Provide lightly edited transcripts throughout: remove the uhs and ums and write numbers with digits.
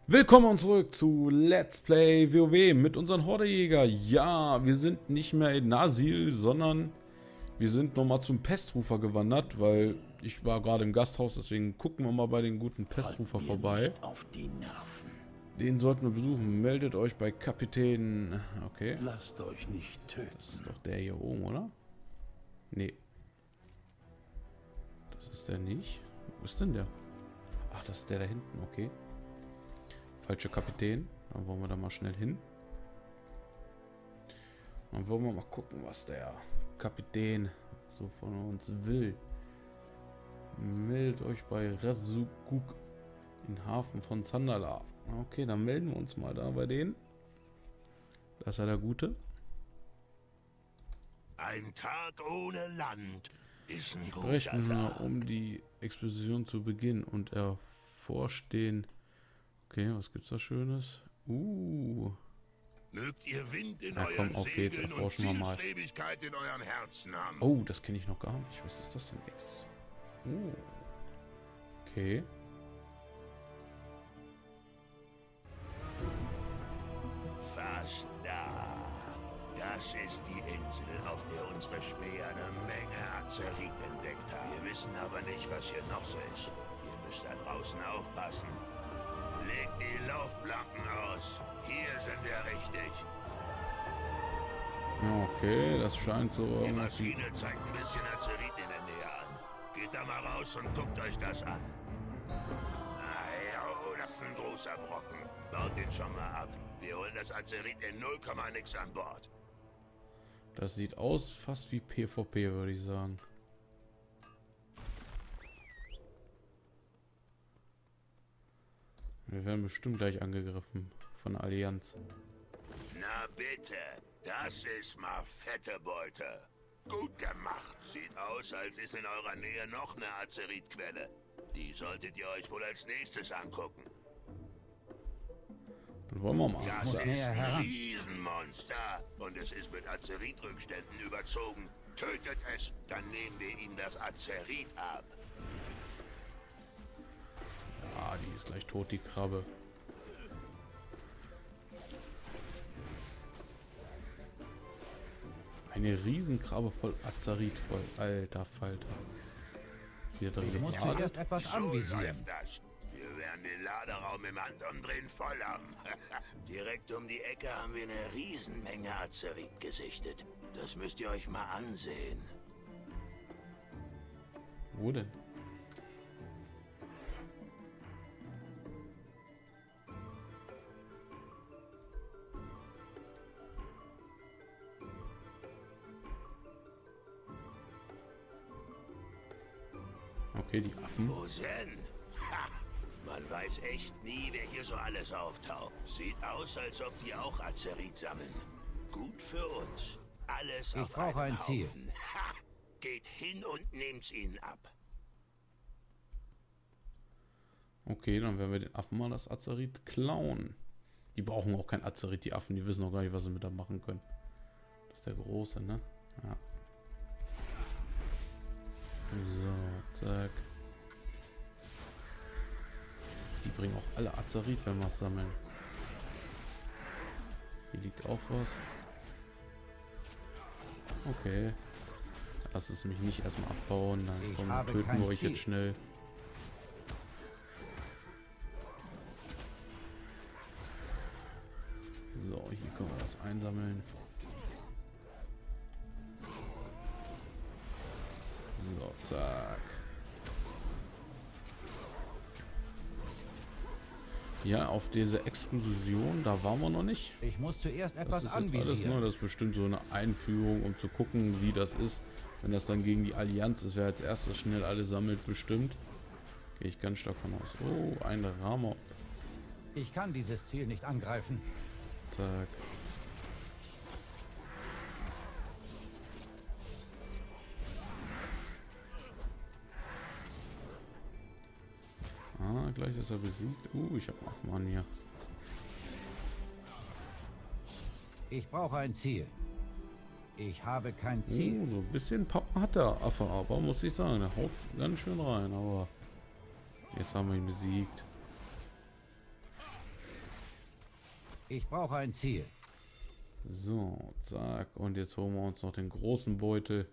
Willkommen zurück zu Let's Play WoW mit unseren Hordejäger. Ja, wir sind nicht mehr in Nasil, sondern wir sind nochmal zum Pestrufer gewandert, weil ich war gerade im Gasthaus, deswegen gucken wir mal bei den guten Pestrufer vorbei. Auf die Nerven. Den sollten wir besuchen. Meldet euch bei Kapitän. Okay. Lasst euch nicht töten. Das ist doch der hier oben, oder? Nee. Das ist der nicht. Wo ist denn der? Ach, das ist der da hinten, okay. Falscher Kapitän. Dann wollen wir da mal schnell hin. Dann wollen wir mal gucken, was der Kapitän so von uns will. Meldet euch bei Razukuk im Hafen von Zandala. Okay, dann melden wir uns mal da bei denen. Das ist ja der Gute. Ein Tag ohne Land ist ein guter Sprechen wir, Tag. um die Expedition zu beginnen und ervorstehen. Okay, was gibt's da Schönes? Mögt ihr Wind in Ja, euren komm, auf geht's, Segeln und erforschen wir mal. Zielstrebigkeit in euren Herzen haben. Oh, das kenne ich noch gar nicht. Was ist das denn? Okay. Fast da. Das ist die Insel, auf der unsere Späher eine Menge Azerit entdeckt haben. Wir wissen aber nicht, was hier noch so ist. Ihr müsst da draußen aufpassen. Legt die Laufplanken aus. Hier sind wir richtig. Ja, okay, das scheint so Die irgendwas wie... Maschine zeigt ein bisschen Azerit in der Nähe an. Geht da mal raus und guckt euch das an. Oh, das ist ein großer Brocken. Baut den schon mal ab. Wir holen das Azerit in 0, nix an Bord. Das sieht aus fast wie PvP, würde ich sagen. Wir werden bestimmt gleich angegriffen von der Allianz. Na bitte, das ist mal fette Beute. Gut gemacht. Sieht aus, als ist in eurer Nähe noch eine Azeritquelle. Die solltet ihr euch wohl als nächstes angucken. Dann wollen wir mal. Das ist näher ein heran. Riesenmonster und es ist mit Azeritrückständen überzogen. Tötet es, dann nehmen wir ihm das Azerit ab. Ah, die ist gleich tot, die Krabbe. Eine Riesenkrabbe voll Azerit, voll alter Falter. Hier drin Ich muss gerade. zuerst etwas So anvisieren. läuft das. Wir werden den Laderaum im Anton-Drehen voll haben. Direkt um die Ecke haben wir eine Riesenmenge Azerit gesichtet. Das müsst ihr euch mal ansehen. Wo denn? Okay, die Affen. Wo denn? Ha! Man weiß echt nie, wer hier so alles auftaucht. Sieht aus, als ob die auch Azerit sammeln. Gut für uns. Alles Ich auf brauche einen ein Ziel. Haufen. Ha! Geht hin und nehmt's ihnen ab. Okay, dann werden wir den Affen mal das Azerit klauen. Die brauchen auch kein Azerit, die Affen, die wissen noch gar nicht, was sie mit da machen können. Das ist der Große, ne? Ja. So, zack. Die bringen auch alle Azerit, wenn wir es sammeln. Hier liegt auch was. Okay. Lass es mich nicht erstmal abbauen, dann Ich komm, habe töten kein wir euch Ziel. jetzt schnell. So, hier können wir das einsammeln. So, zack. Ja, auf diese Exklusion, da waren wir noch nicht. Ich muss zuerst Das etwas ist jetzt alles nur, anvisieren. das ist bestimmt so eine Einführung, um zu gucken, wie das ist. Wenn das dann gegen die Allianz ist, wer als erstes schnell alle sammelt, bestimmt. Gehe ich ganz stark von aus. Oh, ein Rama. Ich kann dieses Ziel nicht angreifen. Zack. Ah, gleich ist er besiegt. Ich habe Affenmann hier. Ich brauche ein Ziel. Ich habe kein Ziel. So ein bisschen Papa hat der Affe, aber muss ich sagen, der haut ganz schön rein, aber jetzt haben wir ihn besiegt. Ich brauche ein Ziel. So, zack. Und jetzt holen wir uns noch den großen Beutel.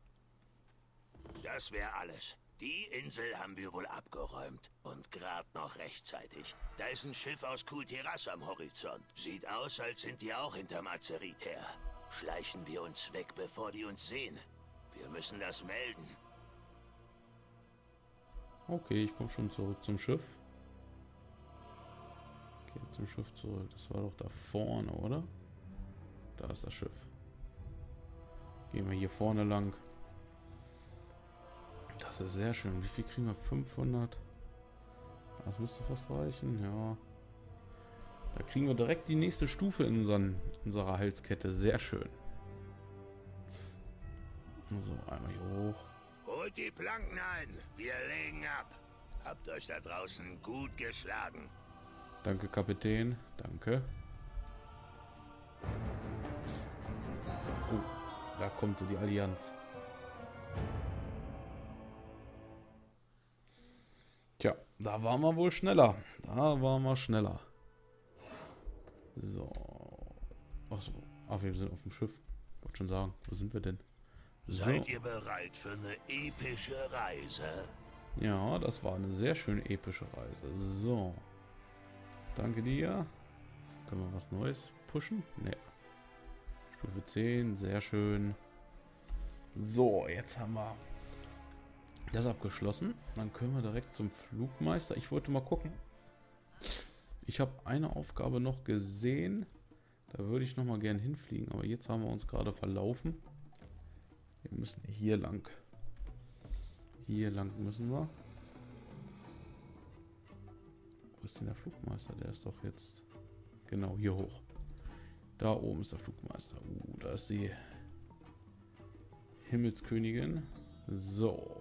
Das wäre alles. Die Insel haben wir wohl abgeräumt. Und gerade noch rechtzeitig. Da ist ein Schiff aus Kultiras am Horizont. Sieht aus, als sind die auch hinterm Azerit her. Schleichen wir uns weg, bevor die uns sehen. Wir müssen das melden. Okay, ich komme schon zurück zum Schiff. Okay, zum Schiff zurück. Das war doch da vorne, oder? Da ist das Schiff. Gehen wir hier vorne lang. Das ist sehr schön. Wie viel kriegen wir? 500. Das müsste fast reichen, ja. Da kriegen wir direkt die nächste Stufe in unserer Halskette. Sehr schön. So, einmal hier hoch. Holt die Planken ein. Wir legen ab. Habt euch da draußen gut geschlagen. Danke, Kapitän. Danke. Oh, da kommt so die Allianz. Tja, da waren wir wohl schneller. Da waren wir schneller. So. Achso. Ach, wir sind auf dem Schiff. Ich wollte schon sagen, wo sind wir denn? So. Seid ihr bereit für eine epische Reise? Ja, das war eine sehr schöne epische Reise. So. Danke dir. Können wir was Neues pushen? Ne. Stufe 10, sehr schön. So, jetzt haben wir das abgeschlossen. Dann können wir direkt zum Flugmeister. Ich wollte mal gucken. Ich habe eine Aufgabe noch gesehen. Da würde ich noch mal gern hinfliegen. Aber jetzt haben wir uns gerade verlaufen. Wir müssen hier lang. Hier lang müssen wir. Wo ist denn der Flugmeister? Der ist doch jetzt genau hier hoch. Da oben ist der Flugmeister. Da ist die Himmelskönigin. So.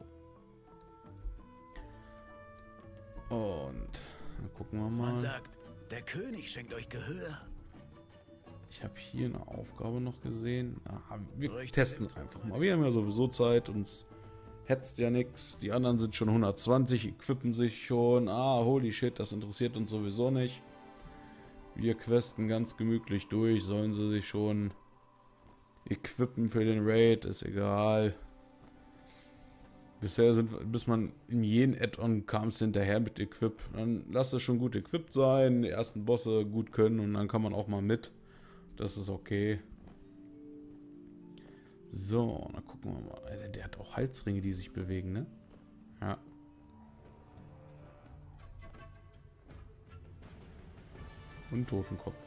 Und dann gucken wir mal. Man sagt, der König schenkt euch Gehör. Ich habe hier eine Aufgabe noch gesehen. Wir testen es einfach mal. Wir haben ja sowieso Zeit, uns hetzt ja nichts. Die anderen sind schon 120, equippen sich schon. Holy shit, das interessiert uns sowieso nicht. Wir questen ganz gemütlich durch. Sollen sie sich schon equippen für den Raid, ist egal. Bisher bis man in jeden Add-on kam es hinterher mit Equip. Dann lasst es schon gut equipped sein, die ersten Bosse gut können und dann kann man auch mal mit. Das ist okay. So, dann gucken wir mal. Der hat auch Halsringe, die sich bewegen, ne? Ja. Und Totenkopf.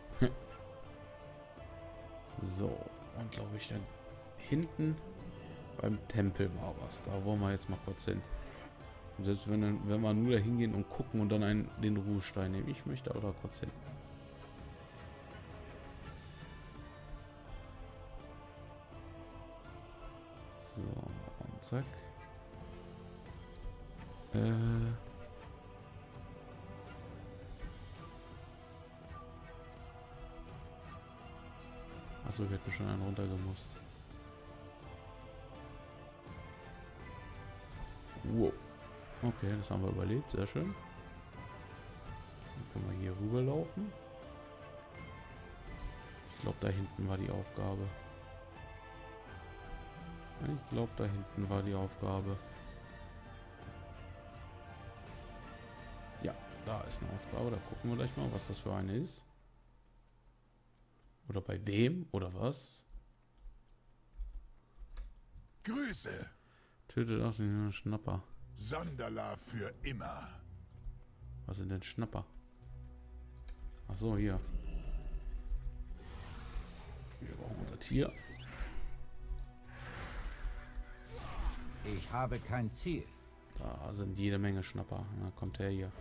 So, und glaube ich dann hinten beim Tempel war was. Da wollen wir jetzt mal kurz hin. Und selbst wenn wir nur da hingehen und gucken und dann den Ruhestein nehmen. Ich möchte aber da kurz hin. So, und zack. Achso, wir hätten schon einen runtergemusst. Wow. Okay, das haben wir überlebt. Sehr schön. Dann können wir hier rüberlaufen. Ich glaube, da hinten war die Aufgabe. Ich glaube, da hinten war die Aufgabe. Ja, da ist eine Aufgabe. Da gucken wir gleich mal, was das für eine ist. Oder bei wem? Oder was? Grüße. Tötet auch den Schnapper. Sonderler für immer. Was sind denn Schnapper? Ach so, hier. Wir brauchen unser Tier. Ich habe kein Ziel. Da sind jede Menge Schnapper. Na, kommt her hier.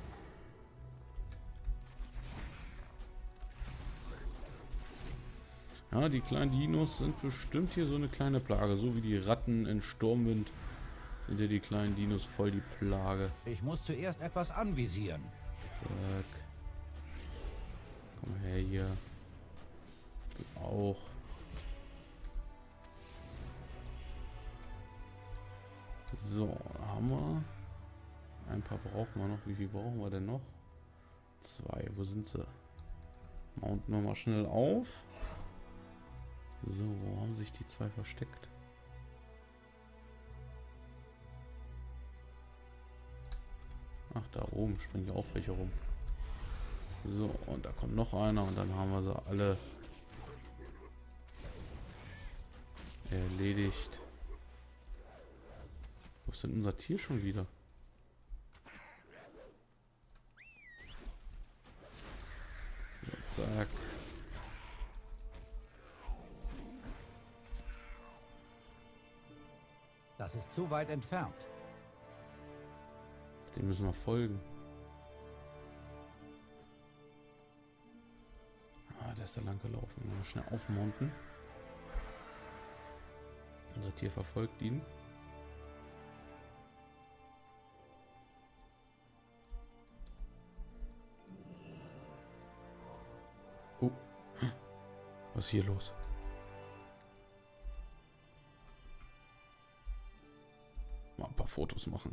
Ja, die kleinen Dinos sind bestimmt hier so eine kleine Plage. So wie die Ratten in Sturmwind sind ja die kleinen Dinos voll die Plage. Ich muss zuerst etwas anvisieren. Zack. Komm her hier. Du auch. So, da haben wir. Ein paar brauchen wir noch. Wie viel brauchen wir denn noch? 2. Wo sind sie? Mounten wir mal schnell auf. So, wo haben sich die zwei versteckt? Ach, da oben springen ja auch welche rum. So, und da kommt noch einer und dann haben wir sie alle erledigt. Wo ist denn unser Tier schon wieder? So, zack. Das ist zu weit entfernt. Dem müssen wir folgen. Ah, der ist da lang gelaufen. Mal schnell aufmounten. Unser Tier verfolgt ihn. Oh. Was ist hier los? Mal ein paar Fotos machen.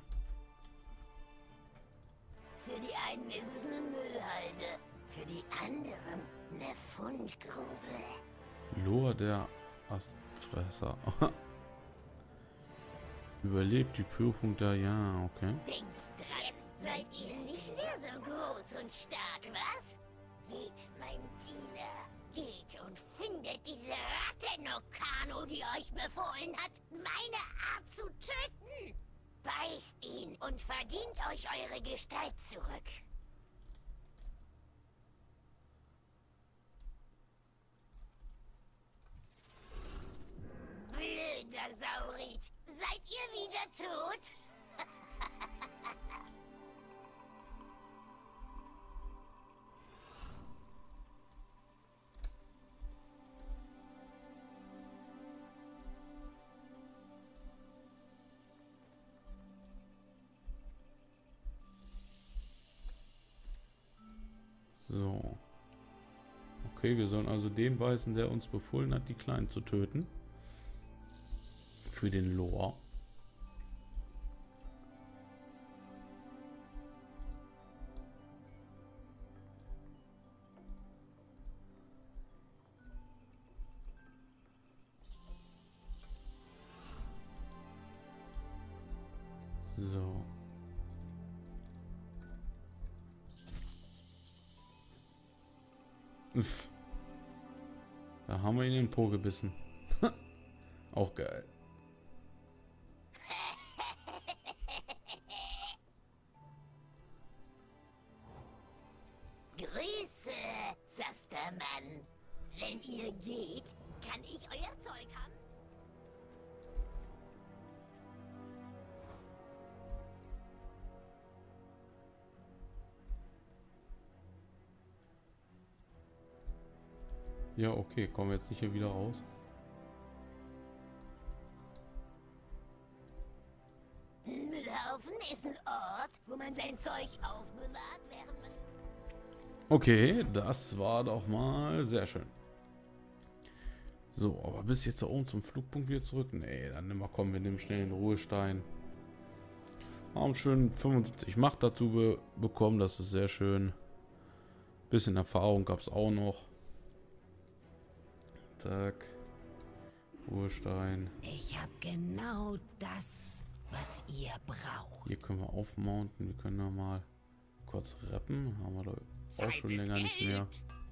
Für die einen ist es eine Müllhalde, für die anderen eine Fundgrube. Loa der Astfresser. Überlebt die Prüfung da, ja, okay. Denkt dran, jetzt seid ihr nicht mehr so groß und stark, was? Geht, mein Diener, geht und findet diese Ratte Nokano, die euch befohlen hat, meine Art zu töten. Beißt ihn und verdient euch eure Gestalt zurück. Blöder Saurit, seid ihr wieder tot? So. Okay, wir sollen also den beißen, der uns befohlen hat, die Kleinen zu töten. Für den Lore. So. Uff. Da haben wir ihn in den Po gebissen. Auch geil. Grüße, Sastermann. Wenn ihr geht, kann ich euer Zeug haben. Ja, okay. Kommen wir jetzt nicht hier wieder raus? Ein Müllhaufen ist ein Ort, wo man sein Zeug aufbewahrt, während man... Okay, das war doch mal sehr schön. So, aber bis jetzt da oben zum Flugpunkt wieder zurück? Nee, dann nehmen wir, komm, wir nehmen schnell den Ruhestein. Haben schön 75 Macht dazu bekommen, das ist sehr schön. Bisschen Erfahrung gab es auch noch. Zack. Ruhestein. Ich habe genau das, was ihr braucht. Hier können wir aufmounten. Wir können noch mal kurz rappen. Haben wir da auch schon länger nicht mehr.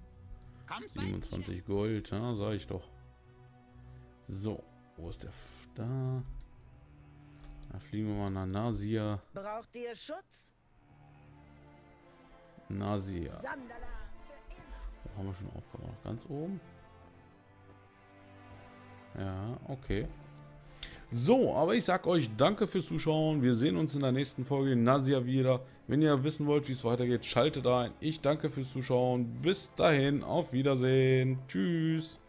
27 Gold, ja, sag ich doch. So, wo ist der? Da. Da fliegen wir mal nach Nasia. Braucht ihr Schutz? Nasia. Sandala. Wo haben wir schon aufgebaut? Ganz oben? Ja, okay. So, aber ich sag euch danke fürs Zuschauen. Wir sehen uns in der nächsten Folge in Nasia wieder. Wenn ihr wissen wollt, wie es weitergeht, schaltet ein. Ich danke fürs Zuschauen. Bis dahin, auf Wiedersehen. Tschüss.